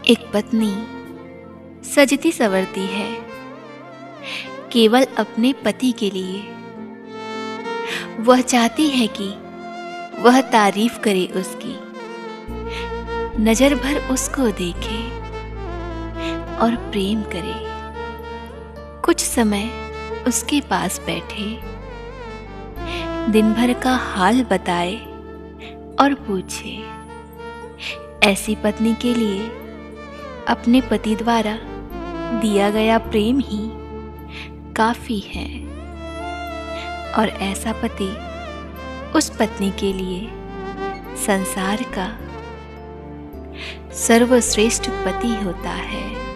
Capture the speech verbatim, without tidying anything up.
एक पत्नी सजती संवरती है केवल अपने पति के लिए। वह चाहती है कि वह तारीफ करे उसकी, नजर भर उसको देखे और प्रेम करे। कुछ समय उसके पास बैठे, दिन भर का हाल बताए और पूछे। ऐसी पत्नी के लिए अपने पति द्वारा दिया गया प्रेम ही काफी है, और ऐसा पति उस पत्नी के लिए संसार का सर्वश्रेष्ठ पति होता है।